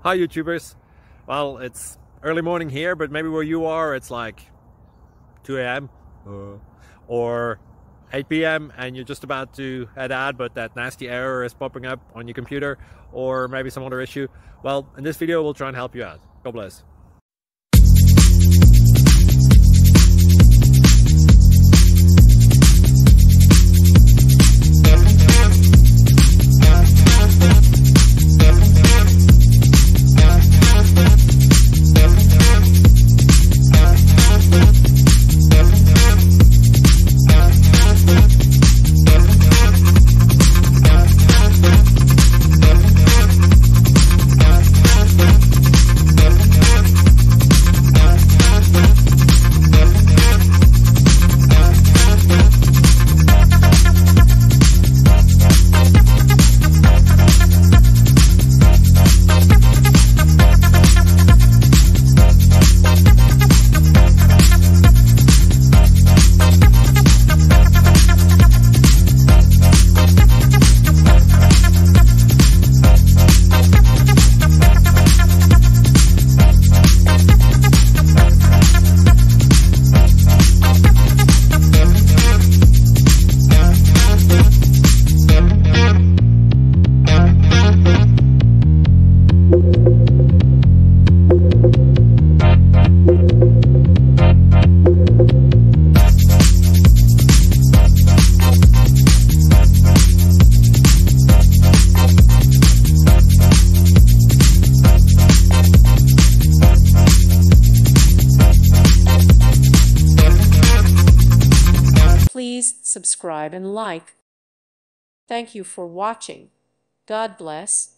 Hi YouTubers. Well, it's early morning here, but maybe where you are it's like 2 a.m. or 8 p.m. and you're just about to head out, but that nasty error is popping up on your computer, or maybe some other issue. Well, in this video we'll try and help you out. God bless. Please subscribe and like. Thank you for watching. God bless.